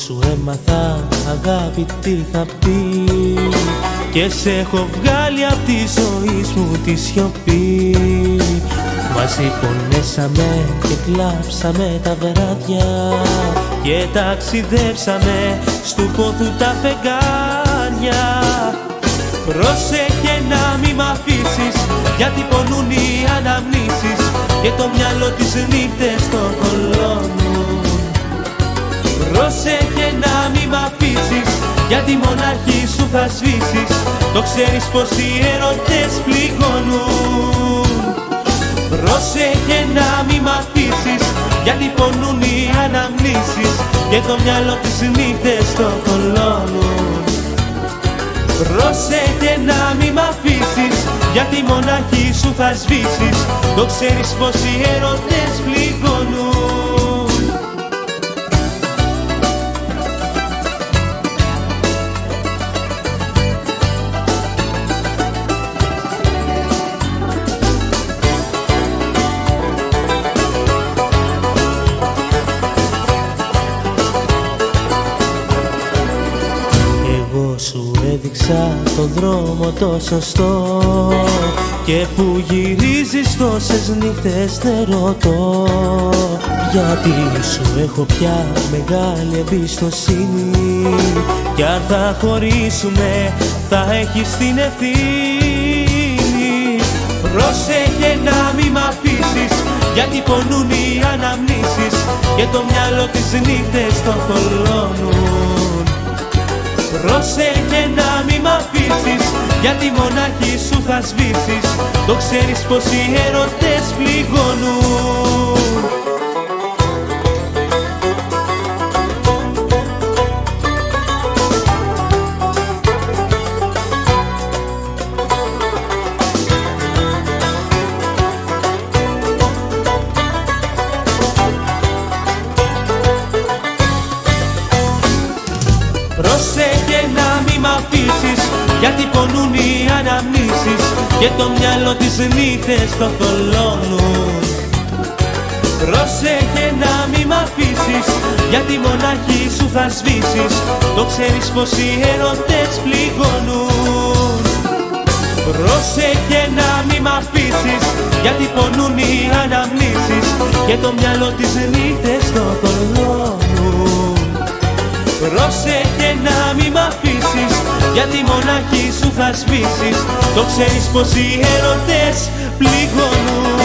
σου έμαθα αγάπη τι θα πει και σε έχω βγάλει απ' τη ζωή μου τη σιωπή. Μαζί πονέσαμε και κλάψαμε τα βράδια και ταξιδέψαμε στου πόθου τα φεγγάρια. Πρόσεχε να μη μ' αφήσεις, γιατί πονούν οι αναμνήσεις και το μυαλό τις νύχτες το θολώνουν. Πρόσεχε να μη μ' αφήσεις, γιατί μονάχη σου θα σβήσεις. Το ξέρεις πως οι έρωτες πληγώνουν. Πρόσεχε να μη μ' αφήσεις, γιατί πονούν οι αναμνήσεις και το μυαλό τις νύχτες το θολώνουν. Πρόσεχε να μη μ' αφήσεις, γιατί μονάχη σου θα σβήσεις. Το ξέρεις πως οι έρωτες πληγώνουν. Σου έδειξα τον δρόμο το σωστό και που γυρίζεις τόσες νύχτες δεν ρωτώ. Γιατί σου έχω πια μεγάλη εμπιστοσύνη κι αν θα χωρίσουμε θα έχεις την ευθύνη. Πρόσεχε να μη μ' αφήσεις, γιατί πονούν οι αναμνήσεις και το μυαλό τις νύχτες το θολώνουν. Πρόσεχε να μη μ' αφήσεις, γιατί μονάχη σου θα σβήσεις. Το ξέρεις πως οι έρωτες πληγώνουν. Πρόσεχε να μη μ' αφήσεις, γιατί πονούν οι αναμνήσεις και το μυαλό τις νύχτες το θολώνουν. Πρόσεχε να μη μ' αφήσεις, γιατί μονάχη σου θα σβήσεις. Το ξέρεις πως οι έρωτες πληγώνουν. Πρόσεχε να μη μ' αφήσεις, γιατί πονούν οι αναμνήσεις και το μυαλό τις νύχτες το θολώνουν. Πρόσεχε να μη μ' αφήσεις, γιατί μονάχη σου θα σβήσεις. Το ξέρεις πως οι έρωτες πληγώνουν.